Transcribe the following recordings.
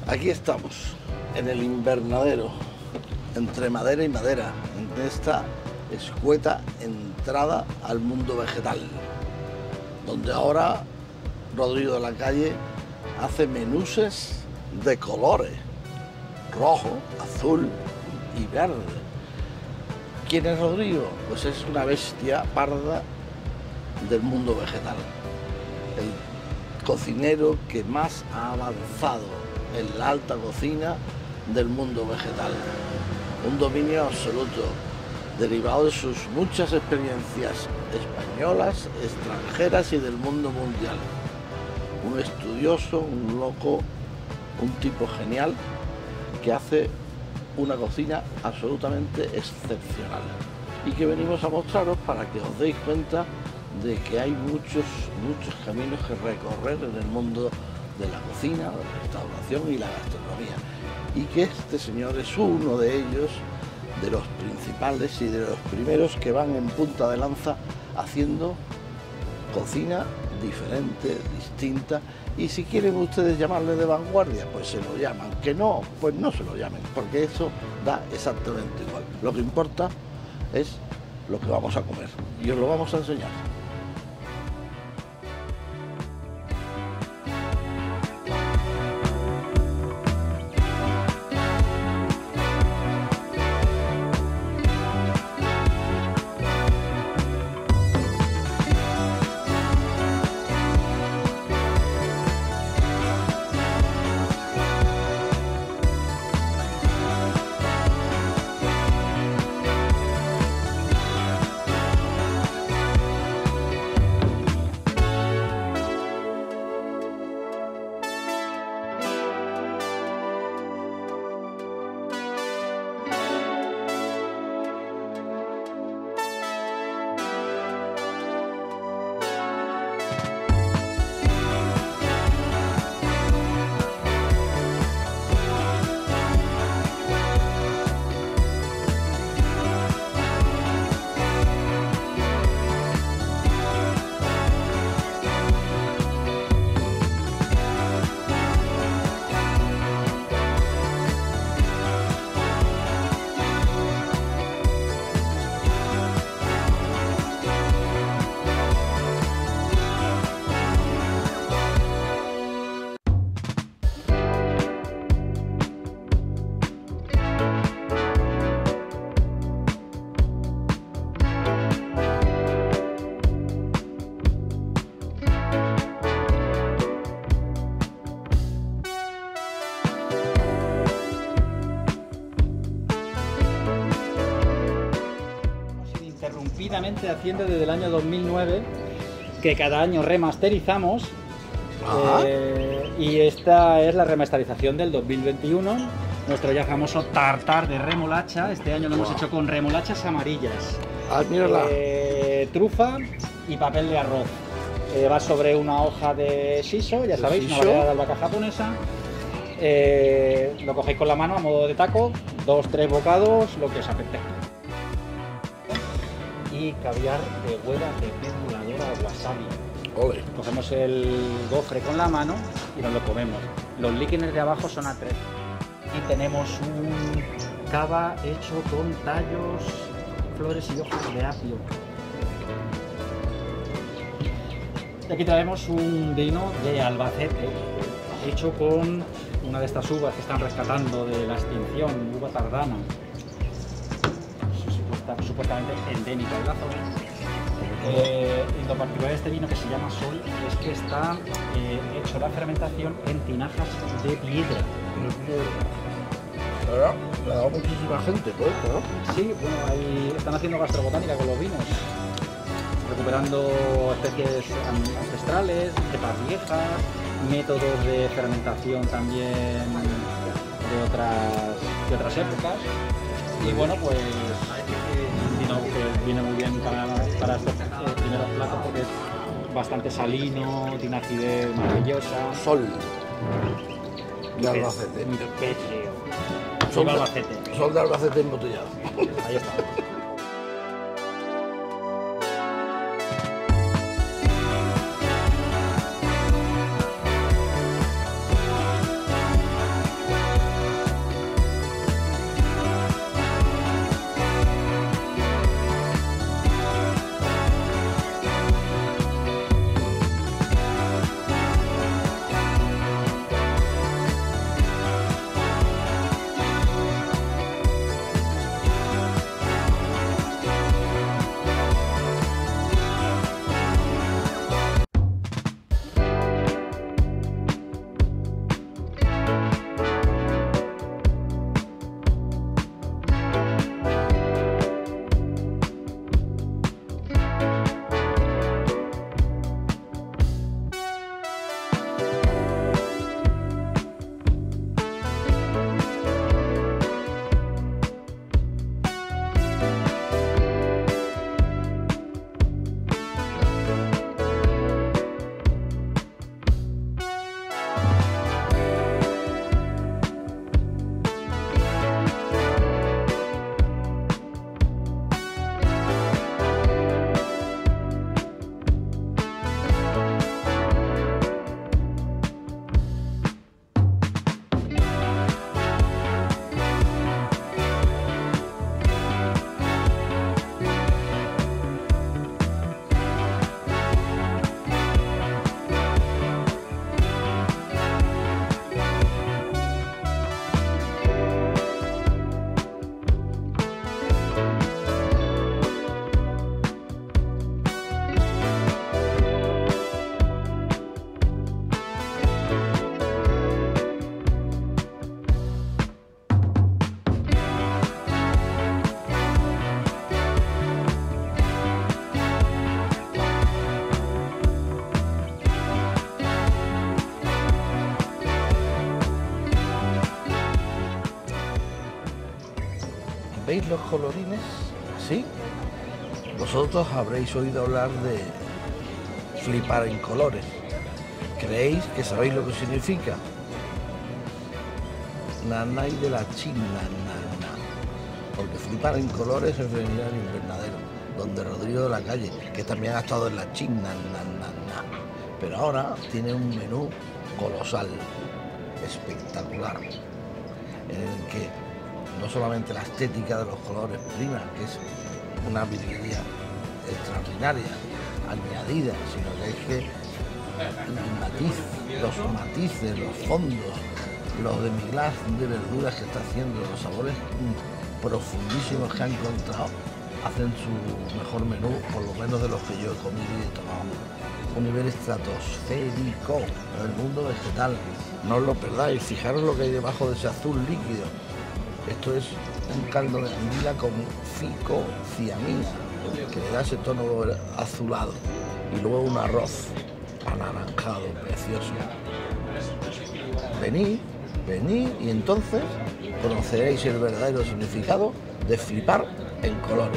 Aquí estamos, en el invernadero, entre madera y madera, en esta escueta entrada al mundo vegetal, donde ahora Rodrigo de la Calle hace menuses de colores, rojo, azul y verde. ¿Quién es Rodrigo? Pues es una bestia parda del mundo vegetal, el cocinero que más ha avanzado en la alta cocina del mundo vegetal. Un dominio absoluto, derivado de sus muchas experiencias españolas, extranjeras y del mundo mundial. Un estudioso, un loco, un tipo genial que hace una cocina absolutamente excepcional y que venimos a mostraros para que os deis cuenta de que hay muchos caminos que recorrer en el mundo de la cocina, de la restauración y la gastronomía, y que este señor es uno de ellos, de los principales y de los primeros que van en punta de lanza haciendo cocina diferente, distinta, y si quieren ustedes llamarle de vanguardia, pues se lo llaman, que no, pues no se lo llamen, porque eso da exactamente igual. Lo que importa es lo que vamos a comer y os lo vamos a enseñar. Ininterrumpidamente haciendo desde el año 2009, que cada año remasterizamos, y esta es la remasterización del 2021, nuestro ya famoso tartar de remolacha. Este año lo hemos hecho con remolachas amarillas, trufa y papel de arroz. Va sobre una hoja de shiso, ya sabéis, una variedad de albahaca japonesa. Lo cogéis con la mano a modo de taco, 2-3 bocados, lo que os apetezca. Y caviar de hueva de pez voladora wasabi. Ole. Cogemos el gofre con la mano y nos lo comemos. Los líquenes de abajo son A3. Y tenemos un cava hecho con tallos, flores y hojas de apio. Y aquí traemos un vino de Albacete, hecho con una de estas uvas que están rescatando de la extinción, uva tardana. Supuestamente endémica de la zona. Y lo particular de este vino, que se llama Sol, es que está hecho la fermentación en tinajas de piedra. Le ha dado muchísima gente, pues, ¿no? Sí, bueno, ahí están haciendo gastrobotánica con los vinos, recuperando especies ancestrales, cepas viejas, métodos de fermentación también de otras épocas. Y bueno, pues que viene muy bien para estos primeros platos, porque es bastante salino, tiene acidez maravillosa. Sol de Albacete. Sol de Albacete. Sol de Albacete embotellado. Ahí está. ¿Veis los colorines? ¿Sí? Vosotros habréis oído hablar de flipar en colores. ¿Creéis que sabéis lo que significa? Nanay de la China, nana. Porque flipar en colores es venir al invernadero, donde Rodrigo de la Calle, que también ha estado en la China, nana. Pero ahora tiene un menú colosal, espectacular, en el que no solamente la estética de los colores prima, que es una virguería extraordinaria, añadida, sino que es que los matices, los fondos, los demi-glace de verduras que está haciendo, los sabores profundísimos que ha encontrado, hacen su mejor menú, por lo menos de los que yo he comido y he tomado. Un nivel estratosférico en el mundo vegetal. No os lo perdáis, fijaros lo que hay debajo de ese azul líquido. Esto es un caldo de anguila con ficociamina, que le da ese tono azulado. Y luego un arroz anaranjado, precioso. Venid y entonces conoceréis el verdadero significado de flipar en colores.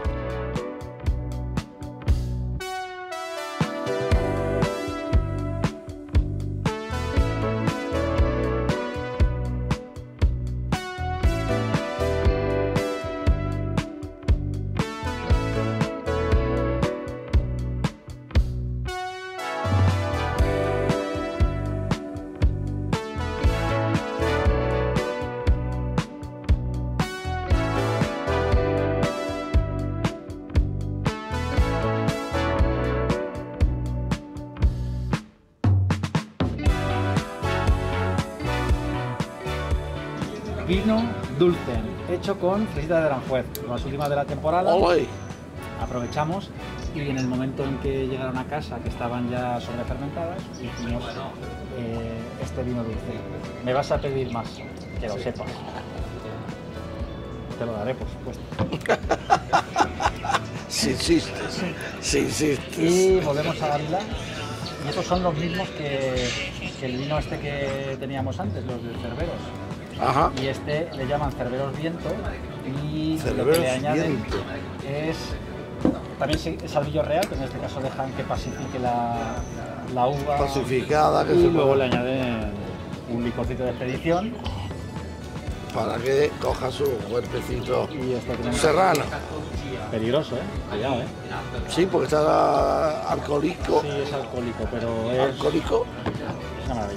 Vino dulce, hecho con fresitas de Aranjuez, las últimas de la temporada. ¡Olé! Aprovechamos y en el momento en que llegaron a casa, que estaban ya sobrefermentadas, hicimos este vino dulce. Me vas a pedir más, que lo sepas. Te lo daré, por supuesto. Si insistes, si insistes. Y volvemos a Ávila. Y estos son los mismos que el vino este que teníamos antes, los de Cerveros. Ajá. Y este le llaman Cerveros Viento y Cerveros lo que le añaden Viento. es también es albillo real, que en este caso dejan que pacifique la uva Pacificada, que y se luego puede- le añaden un licorcito de expedición para que coja su cuerpecito y esto tenemos serrano. peligroso, cuidado, Sí, porque está alcohólico. sí es alcohólico, pero es Alcohólico. una maravilla.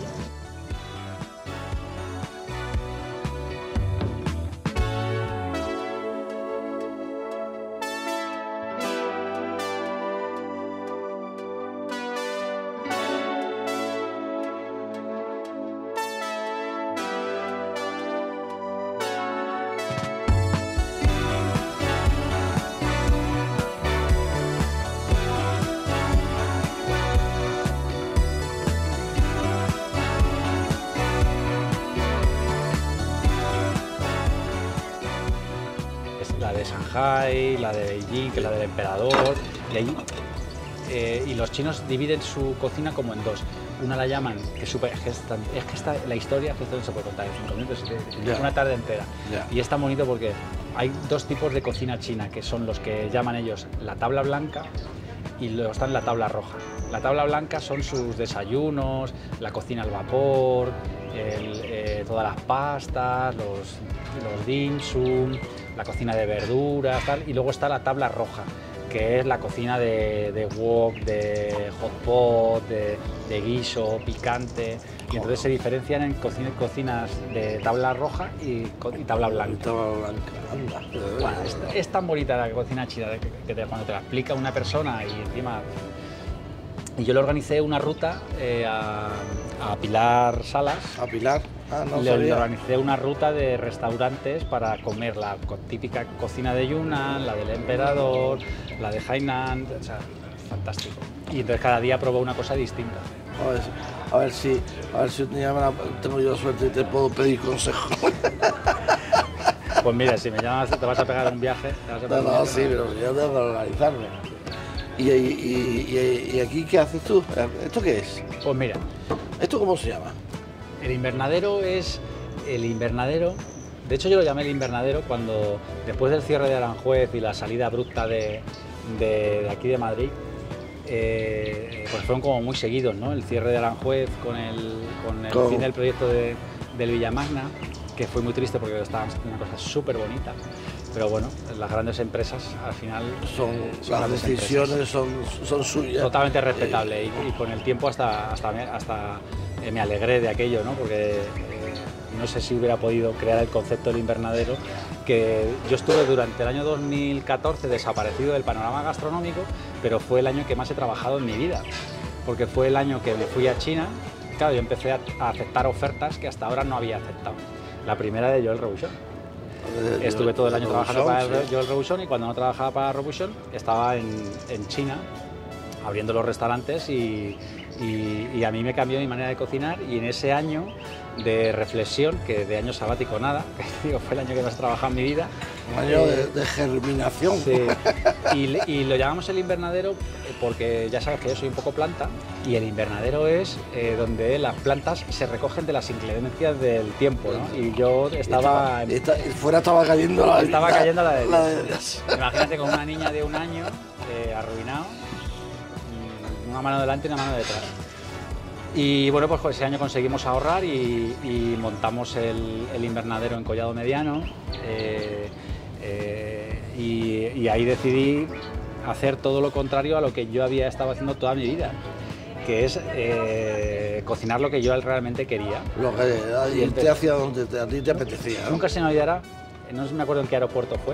Es la de Shanghai, la de Beijing, que es la del emperador, y ahí y los chinos dividen su cocina como en dos. Una la llaman, que es que la historia que esto no se puede contar en 5 minutos, Ya. una tarde entera. Ya. Y es tan bonito porque hay dos tipos de cocina china, que son los que llaman ellos la tabla blanca y luego están la tabla roja. La tabla blanca son sus desayunos, la cocina al vapor, todas las pastas, los dim sum, la cocina de verduras, tal. Y luego está la tabla roja, que es la cocina de wok, de hot pot, de guiso, picante. Y entonces se diferencian en cocinas de tabla roja y tabla blanca. Estaba blanca. Anda. Bueno, es tan bonita la cocina china cuando te la explica una persona y encima... Y yo le organicé una ruta a Pilar Salas. A Pilar. Ah, no Le sabía. organicé una ruta de restaurantes para comer la típica cocina de Yunnan, la del emperador, la de Hainan, o sea, fantástico. Y entonces cada día probó una cosa distinta. A ver si un día tengo yo suerte y te puedo pedir consejo. Pues mira, si me llamas te vas a pegar un viaje. Te vas a pegar un No, viaje. sí, pero yo tengo que organizarme. ¿Y aquí qué haces tú? ¿Esto qué es? Pues mira, ¿Esto cómo se llama? el invernadero es el invernadero De hecho, yo lo llamé el invernadero cuando, después del cierre de Aranjuez y la salida abrupta de aquí de Madrid, pues fueron como muy seguidos, ¿no? El cierre de Aranjuez con el fin del proyecto del Villamagna, que fue muy triste porque estaban haciendo una cosa súper bonita. Pero bueno, las grandes empresas al final las decisiones son suyas. Totalmente respetable y con el tiempo hasta me alegré de aquello, ¿no? Porque no sé si hubiera podido crear el concepto del invernadero, que yo estuve durante el año 2014 desaparecido del panorama gastronómico, pero fue el año que más he trabajado en mi vida, porque fue el año que me fui a China. Claro, yo empecé a aceptar ofertas que hasta ahora no había aceptado. La primera de Joël Robuchon. Estuve todo el año trabajando para Joël Robuchon y cuando no trabajaba para Robuchon estaba en China abriendo los restaurantes y a mí me cambió mi manera de cocinar, y en ese año de reflexión, que de año sabático nada, que digo, fue el año que más he trabajado en mi vida. Un año de germinación. Sí, y lo llamamos el invernadero porque ya sabes que yo soy un poco planta, y el invernadero es donde las plantas se recogen de las inclemencias del tiempo, ¿no? Y yo estaba... Fuera estaba cayendo la... Estaba cayendo la de Dios. Imagínate con una niña de 1 año, arruinado, una mano delante y una mano detrás. Y bueno, pues ese año conseguimos ahorrar y montamos el invernadero en Collado Mediano, y ahí decidí hacer todo lo contrario a lo que yo había estado haciendo toda mi vida, que es cocinar lo que yo realmente quería. Irte hacia donde a ti te apetecía, ¿no? Nunca se me olvidará, no me acuerdo en qué aeropuerto fue,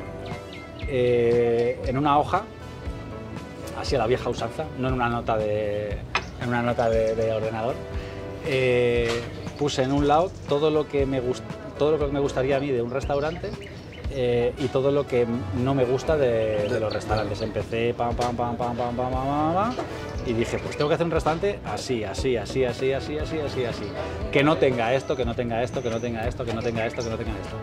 en una hoja, así a la vieja usanza, no en una nota de ordenador, puse en un lado todo lo que me gustaría a mí de un restaurante, y todo lo que no me gusta de los restaurantes. Empecé y dije, pues tengo que hacer un restaurante así, que no tenga esto, que no tenga esto, que no tenga esto, que no tenga esto, que no tenga esto.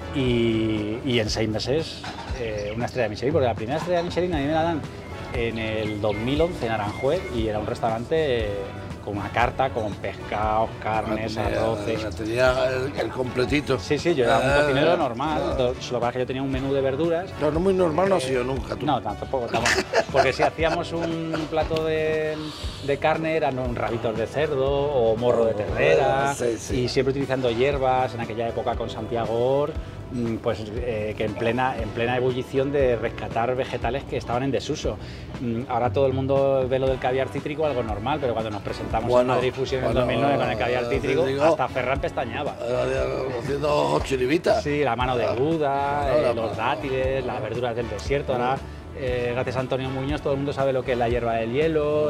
Y en 6 meses una estrella Michelin, porque la primera estrella Michelin a mí me la dan en el 2011 en Aranjuez, y era un restaurante con una carta con pescados, carnes, arroces. Tenía el completito. Sí, yo era un cocinero normal, solo que pasa es que yo tenía un menú de verduras. No, muy normal no ha sido nunca. ¿Tú? No, tampoco. Porque si hacíamos un plato de carne eran rabitos de cerdo o morro de ternera, y siempre utilizando hierbas, en aquella época con Santiago Or, pues que en plena ebullición de rescatar vegetales que estaban en desuso. Ahora todo el mundo ve lo del caviar cítrico algo normal, pero cuando nos presentamos en Madrid Fusión en 2009 con el caviar cítrico, hasta Ferran pestañeaba. Haciendo chiribitas. Sí, la mano de Buda, los dátiles, las verduras del desierto. Ahora, gracias a Antonio Muñoz, todo el mundo sabe lo que es la hierba del hielo,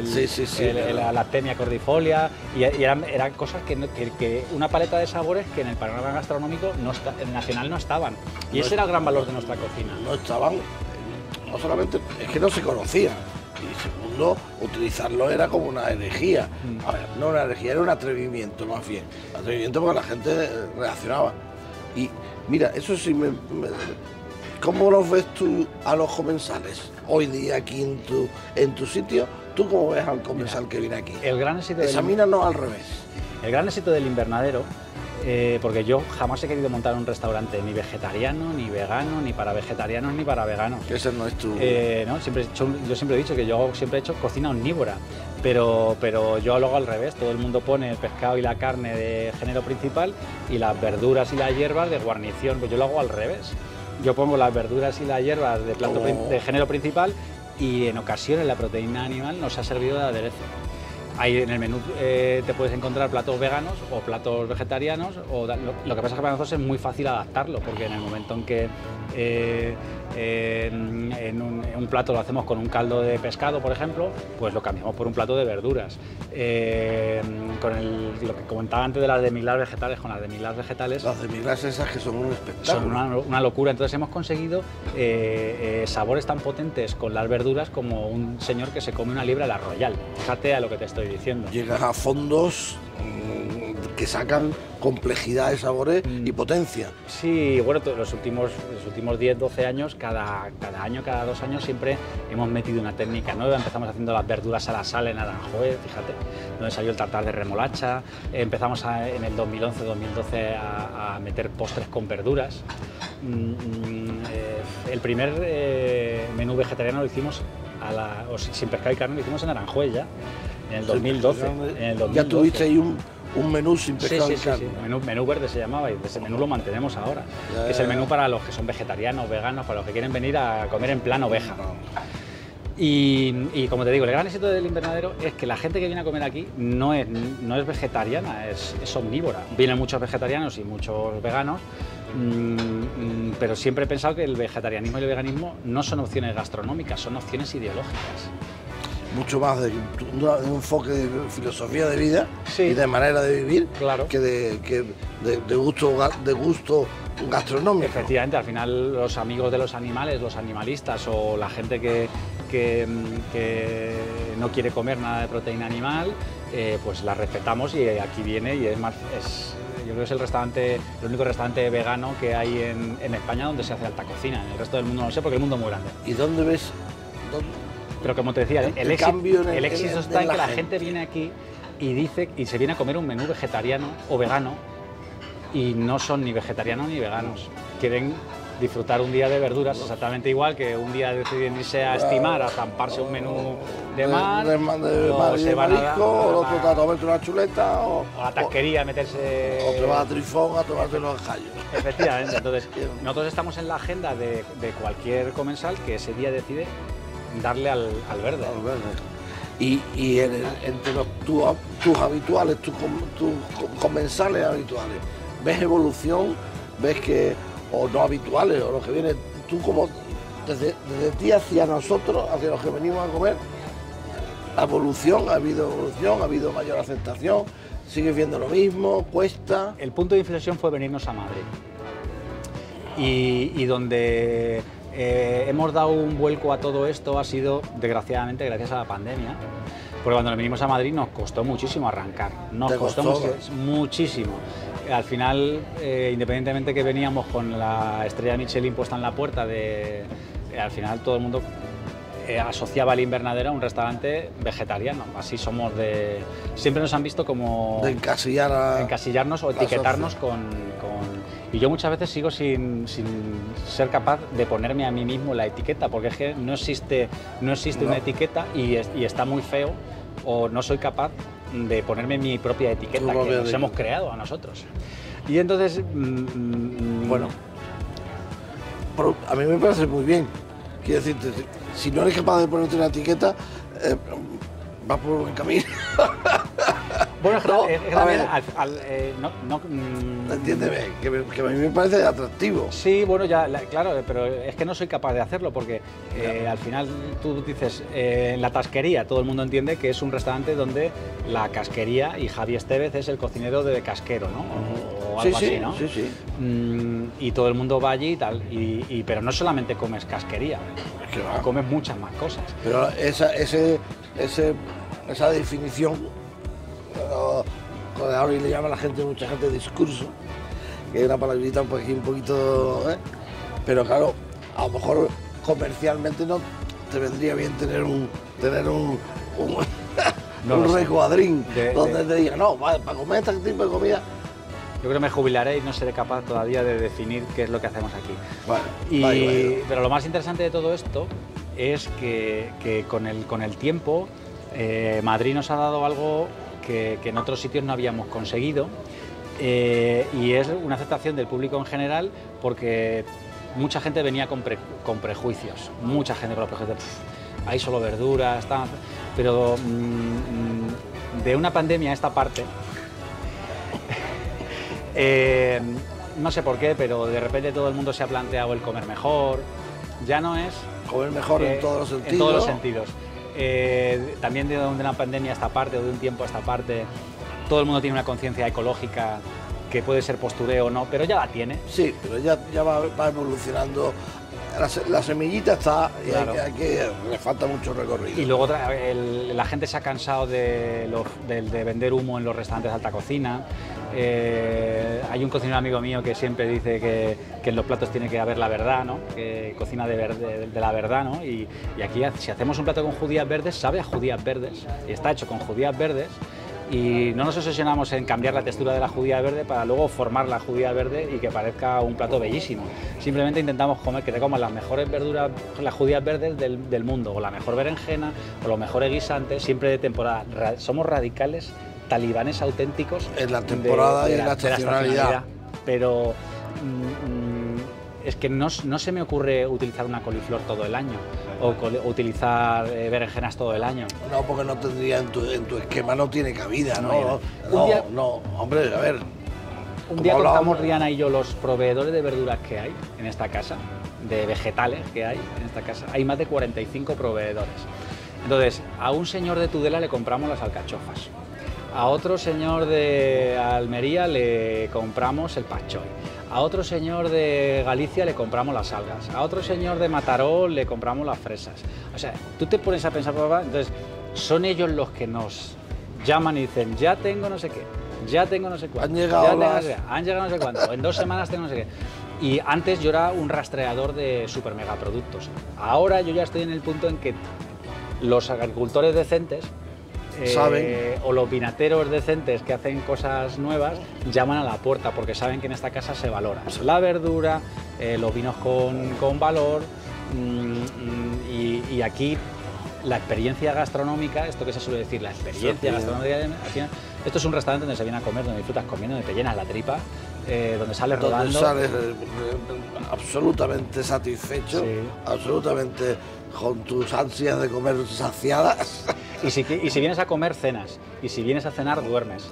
la lactemia cordifolia, y eran cosas que una paleta de sabores que en el panorama gastronómico nacional no estaban. Y ese era el gran valor de nuestra cocina. No estaban, no solamente, es que no se conocían. Y segundo, utilizarlo era como una herejía. A ver, no una herejía, era un atrevimiento más bien. Atrevimiento porque la gente reaccionaba. Y mira, eso sí ¿cómo los ves tú a los comensales hoy día aquí en tu sitio? ¿Tú cómo ves al comensal que viene aquí? El gran éxito Examínanos al revés. El gran éxito del invernadero, porque yo jamás he querido montar un restaurante ni vegetariano, ni vegano, ni para vegetarianos, ni para veganos. Ese no es tu... No, yo siempre he dicho que yo siempre he hecho cocina omnívora, pero yo lo hago al revés. Todo el mundo pone el pescado y la carne de género principal y las verduras y las hierbas de guarnición, pues yo lo hago al revés. Yo pongo las verduras y las hierbas de de género principal, y en ocasiones la proteína animal nos ha servido de aderezo. Ahí en el menú te puedes encontrar platos veganos o platos vegetarianos, lo que pasa es que para nosotros es muy fácil adaptarlo, porque en el momento en que en un plato lo hacemos con un caldo de pescado, por ejemplo, pues lo cambiamos por un plato de verduras. Con lo que comentaba antes de las demi-glace vegetales, con las demi-glace vegetales... Las demi-glace esas que son un espectáculo. Son una locura. Entonces hemos conseguido sabores tan potentes con las verduras como un señor que se come una libra a la Royal. Fíjate a lo que te estoy diciendo. Llegas a fondos que sacan complejidad de sabores y potencia. Sí, bueno, los últimos 10, 12 años, cada año, cada 2 años, siempre hemos metido una técnica nueva. Empezamos haciendo las verduras a la sal en Aranjuez, fíjate, donde salió el tartar de remolacha. Empezamos en el 2011-2012 a meter postres con verduras. El primer menú vegetariano lo hicimos sin pescado y carne, lo hicimos en Aranjuez ya, en el 2012. Ya tuviste ahí un menú sin pescado y carne. Sí. Menú verde se llamaba, y ese menú lo mantenemos ahora, que es el menú para los que son vegetarianos, veganos, para los que quieren venir a comer en plan oveja. Y como te digo, el gran éxito del invernadero es que la gente que viene a comer aquí no es vegetariana, es omnívora. Vienen muchos vegetarianos y muchos veganos, pero siempre he pensado que el vegetarianismo y el veganismo no son opciones gastronómicas, son opciones ideológicas. Mucho más de un enfoque de filosofía de vida, sí, y de manera de vivir, claro, que de gusto gastronómico. Efectivamente, al final los amigos de los animales, los animalistas o la gente que no quiere comer nada de proteína animal, pues la respetamos y aquí viene y es más... Yo creo que es el único restaurante vegano que hay en España donde se hace alta cocina. En el resto del mundo no lo sé porque el mundo es muy grande. ¿Y dónde ves...? Pero como te decía, el éxito está en que la gente viene aquí y dice y se viene a comer un menú vegetariano o vegano y no son ni vegetarianos ni veganos. Quieren disfrutar un día de verduras exactamente igual que un día deciden irse a estimar, a zamparse un menú de mar, o se van o otro a tomarte una chuleta, o a la tasquería a meterse... O te vas a Trifón a tomarte los gallos. Efectivamente, entonces nosotros estamos en la agenda de cualquier comensal que ese día decide darle al verde. Al verde. Y entre tus habituales, tus comensales habituales, ¿ves evolución? ¿Ves que, o no habituales, o los que vienen, tú como desde ti hacia nosotros, hacia los que venimos a comer, ha habido mayor aceptación, sigues viendo lo mismo, cuesta? El punto de inflexión fue venirnos a Madrid y donde hemos dado un vuelco a todo esto ha sido, desgraciadamente, gracias a la pandemia, porque cuando nos vinimos a Madrid nos costó muchísimo arrancar, nos costó muchísimo. Al final, independientemente que veníamos con la estrella Michelin puesta en la puerta, al final todo el mundo asociaba el invernadero a un restaurante vegetariano. Así somos siempre nos han visto como... De encasillarnos o etiquetarnos Y yo muchas veces sigo sin ser capaz de ponerme a mí mismo la etiqueta, porque es que no existe una etiqueta y está muy feo, o no soy capaz de ponerme mi propia etiqueta que nos hemos creado a nosotros. Y entonces... bueno, a mí me parece muy bien. Quiero decirte, si no eres capaz de ponerte una etiqueta, vas por buen camino. Bueno, entiéndeme, que a mí me parece atractivo. Sí, bueno, claro, pero es que no soy capaz de hacerlo porque al final tú dices, en la tasquería todo el mundo entiende que es un restaurante donde la casquería y Javi Estevez es el cocinero de Casquero, ¿no? O algo así, ¿no? Sí. Y todo el mundo va allí y tal, pero no solamente comes casquería, comes muchas más cosas. Pero esa definición, ahora le llama a la gente, mucha gente, discurso, que es una palabrita un poquito, pero claro, a lo mejor comercialmente no te vendría bien tener un recuadrín donde te diga, no, para comer este tipo de comida. Yo creo que me jubilaré y no seré capaz todavía de definir qué es lo que hacemos aquí. Vale, pero lo más interesante de todo esto es que con el tiempo Madrid nos ha dado algo que en otros sitios no habíamos conseguido, y es una aceptación del público en general, porque mucha gente venía con prejuicios, mucha gente con los prejuicios, hay solo verduras, pero de una pandemia a esta parte, no sé por qué, pero de repente todo el mundo se ha planteado el comer mejor, ya no es... Comer mejor en todos los sentidos. En todos los sentidos. También de una pandemia a esta parte o de un tiempo a esta parte, todo el mundo tiene una conciencia ecológica que puede ser postureo o no, pero ya la tiene. Sí, pero ya va evolucionando. La semillita está y claro, le falta mucho recorrido. Y luego la gente se ha cansado de vender humo en los restaurantes de alta cocina. Hay un cocinero amigo mío que siempre dice que en los platos tiene que haber la verdad, ¿no? Que cocina de la verdad, ¿no? Y aquí, si hacemos un plato con judías verdes, sabe a judías verdes, y está hecho con judías verdes, y no nos obsesionamos en cambiar la textura de la judía verde para luego formar la judía verde y que parezca un plato bellísimo. Simplemente intentamos comer, que te comas las mejores verduras, las judías verdes del mundo, o la mejor berenjena, o los mejores guisantes, siempre de temporada. Somos radicales, talibanes auténticos en la temporada y en la estacionalidad. Pero es que no se me ocurre utilizar una coliflor todo el año o utilizar berenjenas todo el año. No, porque no tendría en tu esquema, no tiene cabida, ¿no? No, hombre, a ver. Un día contamos Rihanna y yo los proveedores de verduras que hay en esta casa, de vegetales que hay en esta casa. Hay más de 45 proveedores. Entonces, a un señor de Tudela le compramos las alcachofas. A otro señor de Almería le compramos el pak choi. A otro señor de Galicia le compramos las algas. A otro señor de Mataró le compramos las fresas. O sea, tú te pones a pensar, papá, entonces son ellos los que nos llaman y dicen, ya tengo no sé qué, ya tengo no sé cuánto. Han llegado no sé cuánto, en 2 semanas tengo no sé qué. Y antes yo era un rastreador de super mega productos. Ahora yo ya estoy en el punto en que los agricultores decentes saben, o los vinateros decentes que hacen cosas nuevas llaman a la puerta porque saben que en esta casa se valora la verdura, los vinos con valor, y aquí la experiencia gastronómica, esto que se suele decir, la experiencia gastronómica, esto es un restaurante donde se viene a comer, donde disfrutas comiendo, donde te llenas la tripa, donde sales rodando. Donde sales absolutamente satisfecho, sí, absolutamente con tus ansias de comer saciadas. Y si vienes a comer, cenas. Y si vienes a cenar, duermes.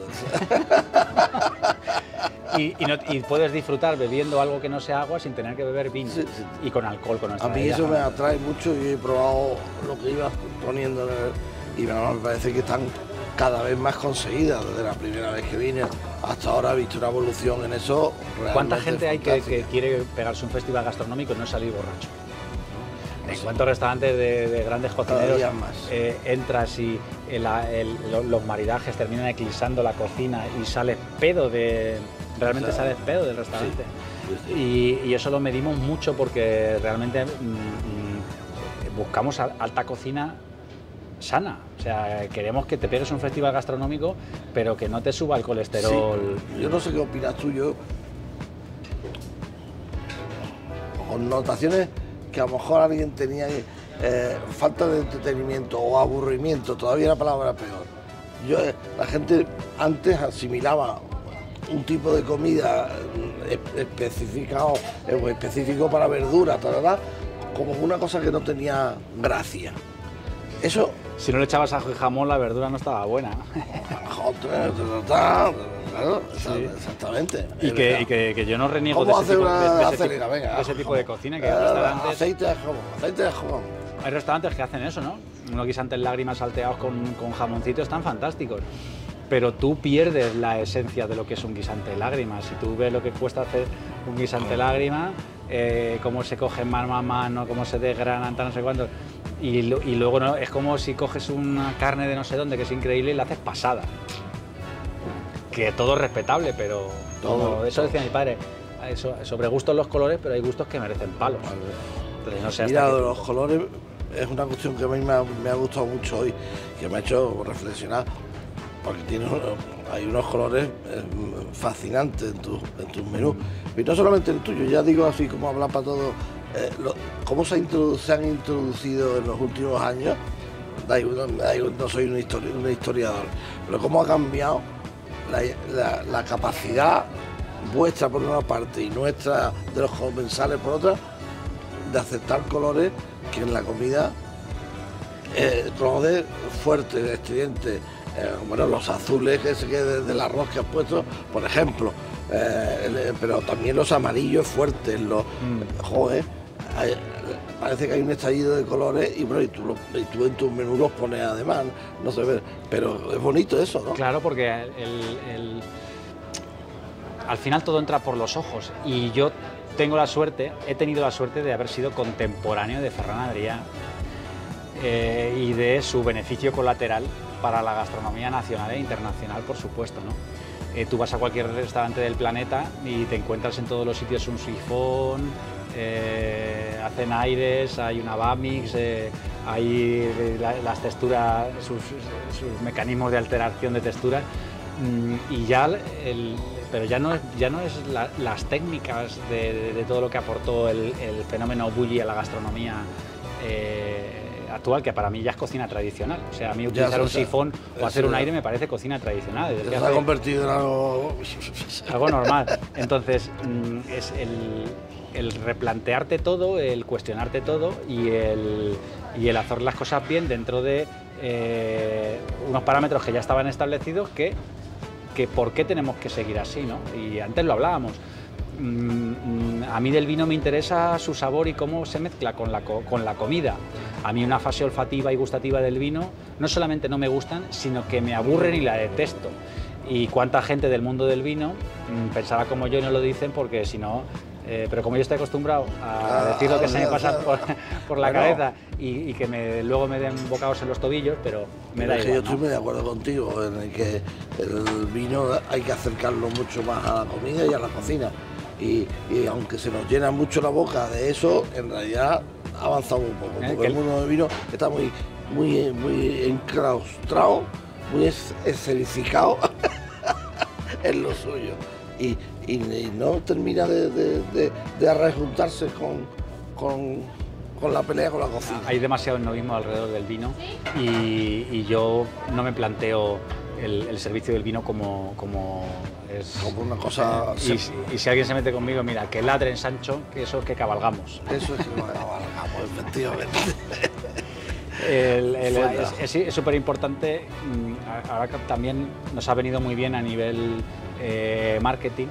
y puedes disfrutar bebiendo algo que no sea agua sin tener que beber vino. Sí, sí. Y con alcohol, con nuestra A mí eso me atrae mucho y he probado lo que ibas poniendo y me parece que están cada vez más conseguidas. Desde la primera vez que vine hasta ahora he visto una evolución en eso. ¿Cuánta gente hay que quiere pegarse un festival gastronómico y no salir borracho? En cuantos restaurantes de grandes cocineros entras y los maridajes terminan eclipsando la cocina y sales pedo realmente sales pedo del restaurante. Sí. Y eso lo medimos mucho porque realmente buscamos alta cocina sana. O sea, queremos que te pegues un festival gastronómico, pero que no te suba el colesterol. Sí. Yo no sé qué opinas tú, con notaciones que a lo mejor alguien tenía falta de entretenimiento o aburrimiento, todavía la palabra peor. La gente antes asimilaba un tipo de comida específico para verduras, como una cosa que no tenía gracia. Eso... Si no le echabas ajo y jamón, la verdura no estaba buena. Claro, sí. Exactamente. Y que yo no reniego de ese tipo de cocina, que hay restaurantes... Aceite de jamón. Hay restaurantes que hacen eso, ¿no? Unos guisantes lágrimas salteados con jamoncitos están fantásticos. Pero tú pierdes la esencia de lo que es un guisante de lágrimas. Si tú ves lo que cuesta hacer un guisante de lágrimas, cómo se cogen mano a mano, cómo se desgranan, no sé cuánto. Y luego no, es como si coges una carne de no sé dónde, que es increíble, y la haces pasada. Que todo es respetable, pero eso decía mi padre, sobre gustos los colores, pero hay gustos que merecen palos. Entonces, no sé. Mira, los colores es una cuestión que a mí me ha gustado mucho hoy, que me ha hecho reflexionar, porque hay unos colores fascinantes en tus menús, y no solamente el tuyo, ya digo así como hablar para todos, cómo se han introducido en los últimos años, no soy un historiador, pero cómo ha cambiado la capacidad vuestra por una parte y nuestra de los comensales por otra, de aceptar colores que en la comida, colores fuertes, estridentes, los azules que del arroz que has puesto, por ejemplo, pero también los amarillos fuertes, joder, parece que hay un estallido de colores y tú en tus menús los pones además, no sé, pero es bonito eso, ¿no? Claro, porque al final todo entra por los ojos y yo he tenido la suerte de haber sido contemporáneo de Ferran Adrià y de su beneficio colateral para la gastronomía nacional e internacional, por supuesto, ¿no? Tú vas a cualquier restaurante del planeta y te encuentras en todos los sitios un sifón, hacen aires, hay una Bamix, hay las texturas, sus mecanismos de alteración de textura, y ya pero ya no es las técnicas de todo lo que aportó el fenómeno bully a la gastronomía actual, que para mí ya es cocina tradicional. O sea, a mí utilizar un sifón o hacer un aire me parece cocina tradicional. Se ha convertido en algo normal. Entonces, es el replantearte todo, el cuestionarte todo y el hacer las cosas bien dentro de unos parámetros que ya estaban establecidos, que por qué tenemos que seguir así, ¿no? Y antes lo hablábamos. A mí del vino me interesa su sabor y cómo se mezcla con la comida. A mí una fase olfativa y gustativa del vino no solamente no me gustan, sino que me aburren y la detesto. Y cuánta gente del mundo del vino pensará como yo y no lo dicen porque si no... pero como yo estoy acostumbrado a decir lo que se me pasa por la cabeza y que luego me den bocados en los tobillos, pero me da igual. Yo estoy muy de acuerdo contigo en el que el vino hay que acercarlo mucho más a la comida y a la cocina. Y aunque se nos llena mucho la boca de eso, en realidad avanzamos un poco, porque el mundo del vino está muy enclaustrado, muy escenificado en lo suyo. Y no termina de rejuntarse con la pelea con la cocina. Hay demasiado novismo alrededor del vino y yo no me planteo el servicio del vino como una cosa... Y si alguien se mete conmigo, mira, que ladren Sancho, que eso es que cabalgamos. Eso es que cabalgamos, efectivamente. Es súper importante, ahora que también nos ha venido muy bien a nivel marketing,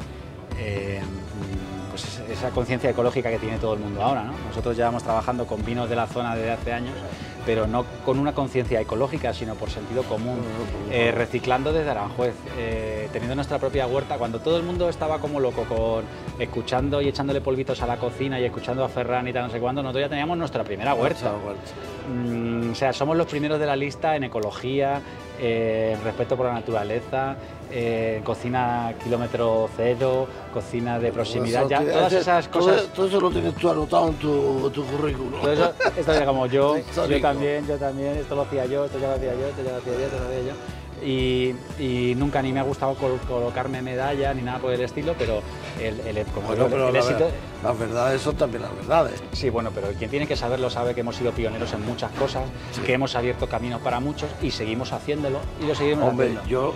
pues esa conciencia ecológica que tiene todo el mundo ahora, ¿no? Nosotros llevamos trabajando con vinos de la zona desde hace años, pero no con una conciencia ecológica, sino por sentido común, reciclando desde Aranjuez, teniendo nuestra propia huerta. Cuando todo el mundo estaba como loco escuchando y echándole polvitos a la cocina y escuchando a Ferran y tal, no sé cuándo, nosotros ya teníamos nuestra primera huerta. O sea, somos los primeros de la lista en ecología, en respeto por la naturaleza, cocina kilómetro cero, cocina de proximidad, ya todas esas cosas. Todo eso lo tienes tú anotado en tu currículum. Todo eso, esto es como yo también, esto lo hacía yo, esto ya lo hacía yo. Y nunca ni me ha gustado colocarme medalla ni nada por el estilo, pero el éxito... Las verdades son también las verdades. Sí, bueno, pero quien tiene que saberlo sabe que hemos sido pioneros en muchas cosas, que hemos abierto caminos para muchos y seguimos haciéndolo y lo seguimos haciendo. Yo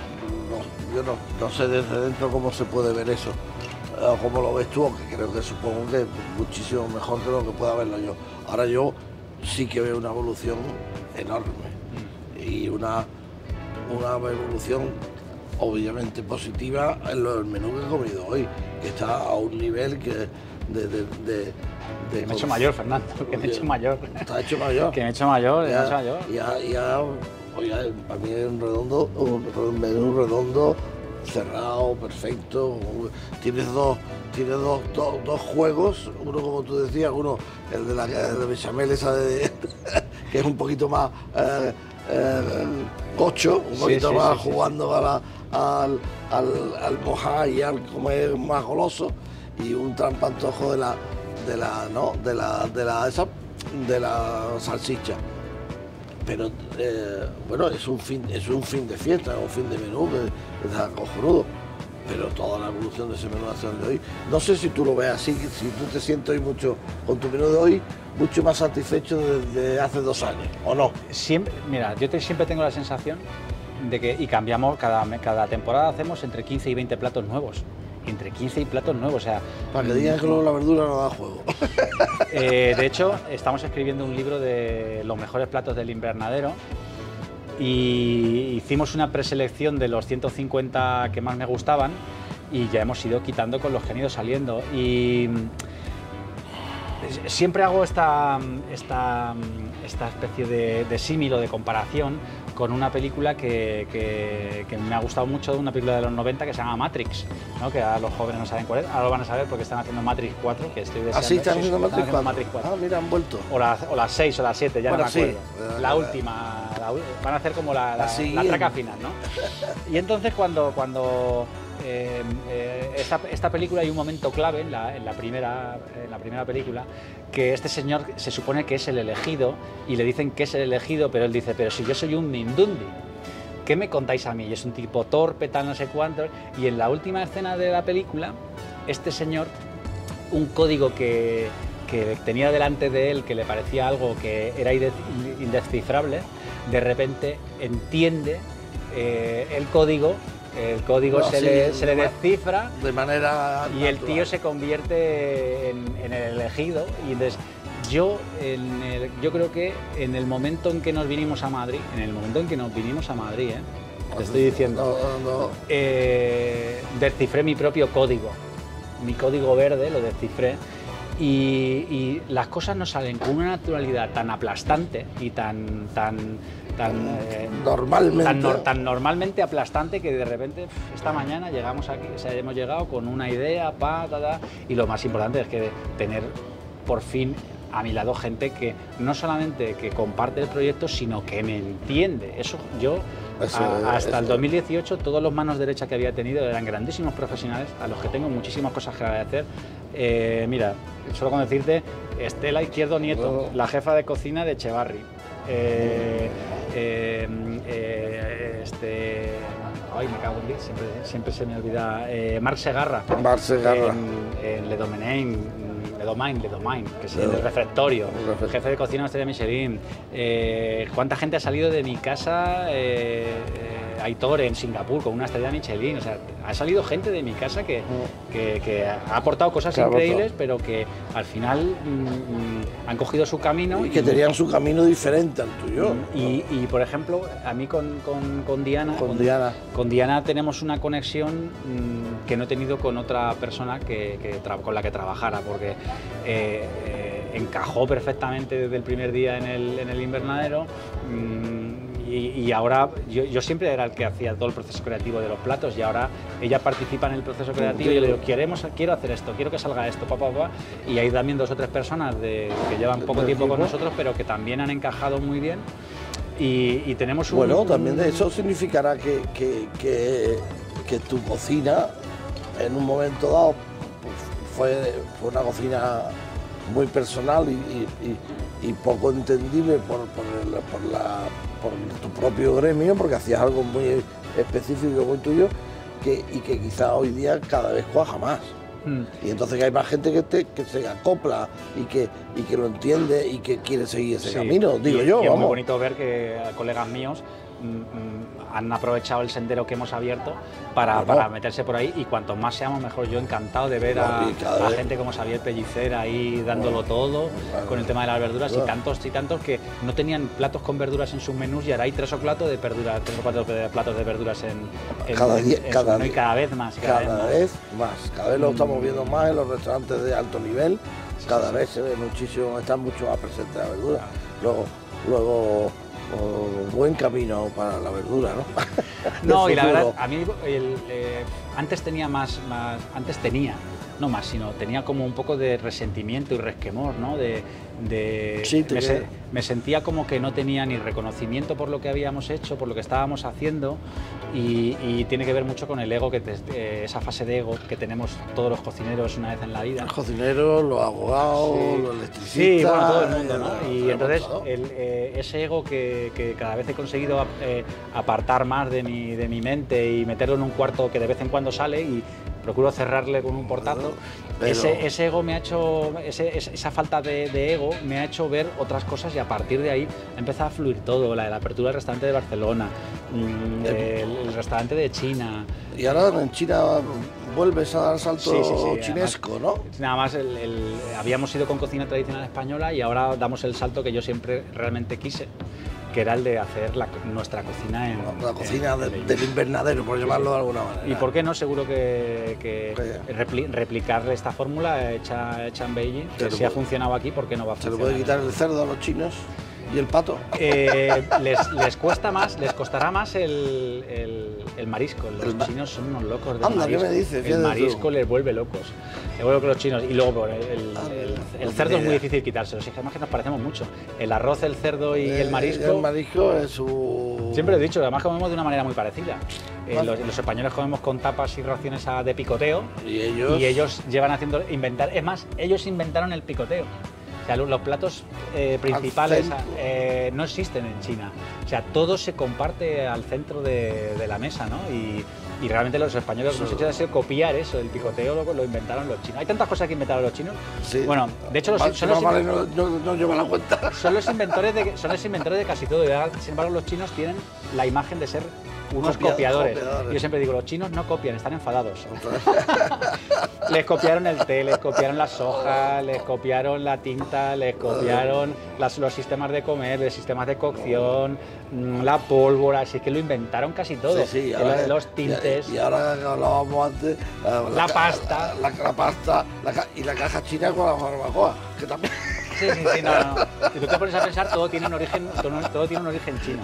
no sé desde dentro cómo se puede ver eso, o cómo lo ves tú, aunque creo que supongo que es muchísimo mejor que lo que pueda verlo yo. Ahora yo sí que veo una evolución enorme y una evolución obviamente positiva en el menú que he comido hoy, que está a un nivel que me he hecho mayor, Fernando, que me he hecho mayor. ¿Está hecho mayor? Que me he hecho mayor, Oye, para mí es un menú redondo, cerrado, perfecto. Tienes dos juegos, uno como tú decías, uno el de la bechamel esa que es un poquito más cocho, un poquito más jugando al mojar y al comer más goloso, y un trampantojo de la salchicha. Pero bueno, es un fin de fiesta, es un fin de menú que está cojonudo. Pero toda la evolución de ese menú de hoy, no sé si tú lo ves así, si tú te sientes hoy mucho con tu menú de hoy, mucho más satisfecho de hace 2 años, ¿o no? Siempre, mira, siempre tengo la sensación de que, y cambiamos, cada temporada hacemos entre 15 y 20 platos nuevos. Entre 15 y platos nuevos, o sea... Para que digan que luego la verdura no da juego. De hecho, estamos escribiendo un libro de los mejores platos del invernadero y hicimos una preselección de los 150 que más me gustaban y ya hemos ido quitando con los que han ido saliendo. Y siempre hago esta especie de símil o de comparación con una película que me ha gustado mucho, una película de los 90 que se llama Matrix, ¿no? Que ahora los jóvenes no saben cuál es, ahora lo van a saber porque están haciendo Matrix 4, que estoy deseando. ¿Ah, sí? ¿Están haciendo Matrix 4? Matrix 4? Ah, mira, han vuelto. O las 6 o las 7, ya bueno, no me acuerdo. Sí. La última, van a hacer como la traca final, ¿no? Y entonces cuando esta película hay un momento clave en la primera película, que este señor se supone que es el elegido y le dicen que es el elegido, pero él dice, pero si yo soy un Mindundi, ¿qué me contáis a mí? Y es un tipo torpe, tal no sé cuánto, y en la última escena de la película, este señor, un código que tenía delante de él, que le parecía algo que era indescifrable, de repente entiende el código se le descifra de manera y el tío se convierte en el elegido. Y entonces yo creo que en el momento en que nos vinimos a Madrid, te estoy diciendo, descifré mi propio código, mi código verde lo descifré. Y las cosas nos salen con una naturalidad tan aplastante y tan normalmente aplastante, que de repente esta mañana llegamos aquí, o sea, hemos llegado con una idea, y lo más importante es que tener por fin a mi lado gente que no solamente que comparte el proyecto, sino que me entiende. Eso yo hasta el 2018 todos los manos derechas que había tenido eran grandísimos profesionales a los que tengo muchísimas cosas que agradecer. Mira, solo con decirte, Estela Izquierdo Nieto, la jefa de cocina de Echevarri. Ay, me cago en Dios, siempre se me olvida. Marc Segarra. En Le Domaine, que es el refectorio, jefe de cocina de Estrella Michelin. ¿Cuánta gente ha salido de mi casa? Aitor en Singapur con una estrella Michelin, o sea, ha salido gente de mi casa que ha aportado cosas increíbles, pero que al final han cogido su camino. Y que tenían su camino diferente al tuyo. Y por ejemplo, a mí con Diana tenemos una conexión que no he tenido con otra persona con la que trabajara, porque encajó perfectamente desde el primer día en el invernadero. Y ahora yo siempre era el que hacía todo el proceso creativo de los platos, y ahora ella participa en el proceso creativo y yo le digo, quiero hacer esto, quiero que salga esto, y hay también 2 o 3 personas que llevan poco tiempo con nosotros, pero que también han encajado muy bien, y tenemos Bueno, también de eso significará que tu cocina en un momento dado fue una cocina muy personal y poco entendible por tu propio gremio, porque hacías algo muy específico, muy tuyo, y que quizá hoy día cada vez cuaja más. Y entonces que hay más gente que se acopla y que lo entiende y que quiere seguir ese camino, digo yo. Y es muy bonito ver que colegas míos han aprovechado el sendero que hemos abierto para meterse por ahí, y cuanto más seamos mejor. Yo encantado de ver a gente como Xavier Pellicer ahí dándolo todo con el tema de las verduras, y tantos que no tenían platos con verduras en sus menús, y ahora hay 3 o 4 platos de verduras cada vez más. Cada vez lo estamos viendo más en los restaurantes de alto nivel, cada vez se ve muchísimo, están mucho más presentes la verdura. Luego buen camino para la verdura, ¿no? No, y la verdad, a mí tenía como un poco de resentimiento y resquemor, ¿no? Me sentía como que no tenía ni reconocimiento por lo que habíamos hecho, por lo que estábamos haciendo, y tiene que ver mucho con el ego, esa fase de ego que tenemos todos los cocineros una vez en la vida. Los cocineros, los abogados, los electricistas... Sí, bueno, todo el mundo, ¿no? Y entonces ese ego que cada vez he conseguido apartar más de mi mente y meterlo en un cuarto que de vez en cuando sale, y procuro cerrarle con un portazo. Ese ego me ha hecho, esa falta de ego me ha hecho ver otras cosas, y a partir de ahí empezó a fluir todo, la apertura del restaurante de Barcelona, el restaurante de China. Y ahora en China vuelves a dar salto chinesco, además, ¿no? Nada más habíamos ido con cocina tradicional española, y ahora damos el salto que yo siempre realmente quise, que era el de hacer nuestra cocina la cocina del invernadero, por llamarlo de alguna manera. Y por qué no, seguro que replicarle esta fórmula hecha en Beijing, que si ha funcionado aquí, ¿por qué no va a funcionar? ¿Se le puede quitar el cerdo a los chinos? ¿Y el pato? Les cuesta más, les costará más el marisco. Los chinos son unos locos del Anda, marisco. ¿qué me dices? El marisco les vuelve locos. Les vuelve locos los chinos. Y luego el cerdo es muy difícil quitárselo. Si además que nos parecemos mucho. El arroz, el cerdo y el marisco. El marisco es su... Siempre lo he dicho, además comemos de una manera muy parecida. Los españoles comemos con tapas y raciones de picoteo. Y ellos llevan haciendo inventar. Es más, ellos inventaron el picoteo. O sea, los platos principales no existen en China. O sea, todo se comparte al centro de la mesa, ¿no? Y realmente los españoles lo que hemos hecho ha sido copiar eso, el picoteo lo inventaron los chinos. Hay tantas cosas que inventaron los chinos. Sí. Bueno, de hecho no llevan la cuenta. Son los inventores de casi todo. Sin embargo, los chinos tienen la imagen de ser unos copiadores. Yo siempre digo, los chinos no copian, están enfadados. Les copiaron el té, les copiaron la soja, les copiaron la tinta, les copiaron los sistemas de comer, los sistemas de cocción, la pólvora, así que lo inventaron casi todo. Sí, los tintes. Y ahora que hablábamos antes, la pasta. La pasta y la caja china con la barbacoa, que también... Sí, no. Si tú te pones a pensar, todo tiene un origen chino.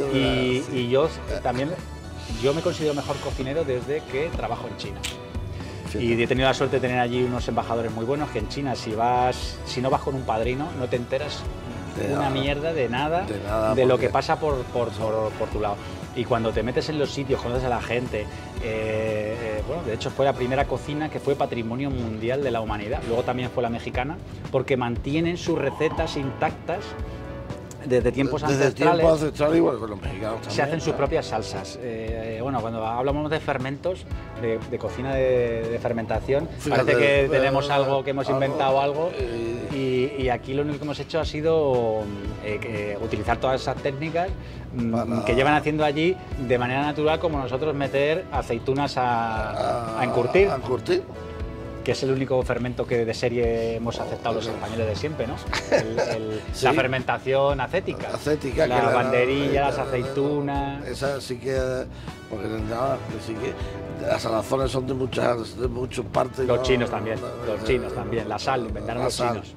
Y yo también, yo me considero mejor cocinero desde que trabajo en China. Sí. Y he tenido la suerte de tener allí unos embajadores muy buenos, que en China si no vas con un padrino, no te enteras una mierda de nada de lo que pasa por tu lado. Y cuando te metes en los sitios, conoces a la gente, bueno, de hecho fue la primera cocina que fue patrimonio mundial de la humanidad, luego también fue la mexicana, porque mantienen sus recetas intactas desde tiempos ancestrales. Desde tiempos ancestrales, igual con los mexicanos también. Se hacen sus propias salsas. Bueno, cuando hablamos de fermentos, de cocina de fermentación, fíjate, parece que tenemos algo, que hemos inventado algo, y aquí lo único que hemos hecho ha sido utilizar todas esas técnicas que llevan haciendo allí de manera natural, como nosotros meter aceitunas a encurtir. Que es el único fermento que de serie hemos aceptado los españoles de siempre, ¿no? Sí. La fermentación acética. La banderilla, las aceitunas. Esa sí que, porque nada, sí que las salazones son de muchas partes. Los chinos también, chinos también. La sal, inventaron los chinos.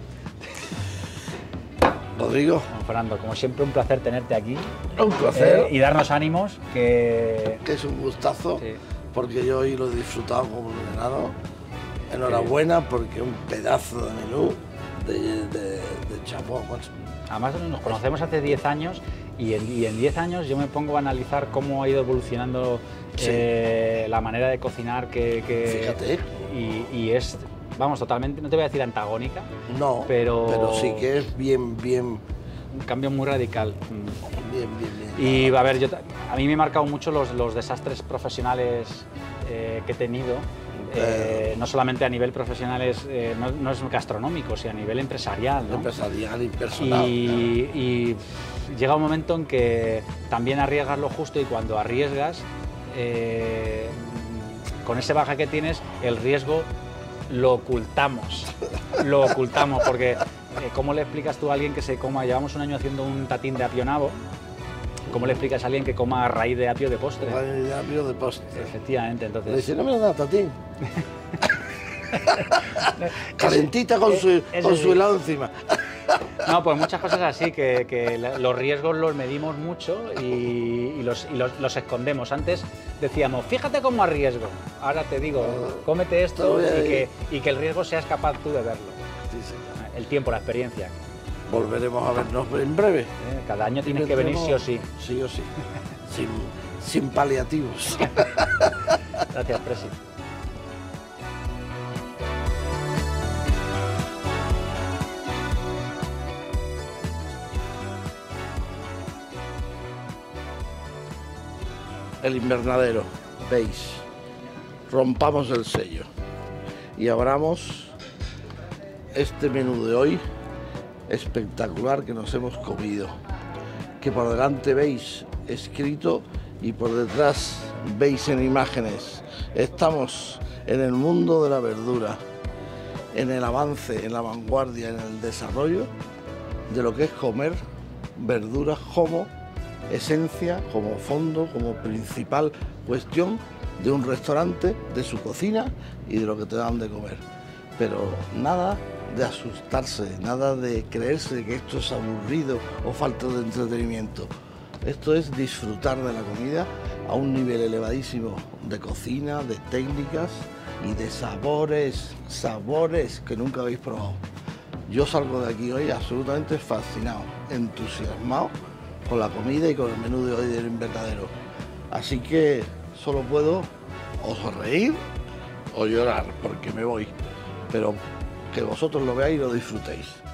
Rodrigo. Bueno, Fernando, como siempre, un placer tenerte aquí. Un placer. Y darnos ánimos, que es un gustazo, sí. Porque yo hoy lo he disfrutado como un enano. Enhorabuena, porque un pedazo de menú de chapó. Además nos conocemos hace 10 años y en 10 años yo me pongo a analizar cómo ha ido evolucionando la manera de cocinar Fíjate. Y es, vamos, totalmente, no te voy a decir antagónica, no, pero sí que es bien... Un cambio muy radical. Bien. Y a ver, a mí me han marcado mucho los desastres profesionales que he tenido. No solamente a nivel profesional, no es gastronómico, sino a nivel empresarial, ¿no? Empresarial y personal. Y llega un momento en que también arriesgas lo justo, y cuando arriesgas, con ese baja que tienes, el riesgo lo ocultamos. Porque ¿cómo le explicas tú a alguien que se coma? Llevamos un año haciendo un tatín de apio nabo. ¿Cómo le explicas a alguien que coma raíz de apio de postre? Raíz de apio de postre. Efectivamente, entonces... Le dice, no me lo da tatín. Calentita con su helado encima. No, pues muchas cosas así, que los riesgos los medimos mucho y los escondemos. Antes decíamos, fíjate cómo arriesgo. Ahora te digo, cómete esto y que el riesgo seas capaz tú de verlo. Sí. El tiempo, la experiencia. Volveremos a vernos en breve. Cada año tienes que venir sí o sí. Sí o sí. sin paliativos. Gracias, Presi. El invernadero, veis. Rompamos el sello y abramos este menú de hoy espectacular que nos hemos comido, que por delante veis escrito y por detrás veis en imágenes. Estamos en el mundo de la verdura, en el avance, en la vanguardia, en el desarrollo de lo que es comer verduras como esencia, como fondo, como principal cuestión de un restaurante, de su cocina y de lo que te dan de comer. Pero nada de asustarse, nada de creerse que esto es aburrido o falta de entretenimiento. Esto es disfrutar de la comida a un nivel elevadísimo de cocina, de técnicas y de sabores que nunca habéis probado. Yo salgo de aquí hoy absolutamente fascinado, entusiasmado con la comida y con el menú de hoy del Invernadero. Así que solo puedo o sonreír o llorar porque me voy, pero que vosotros lo veáis y lo disfrutéis.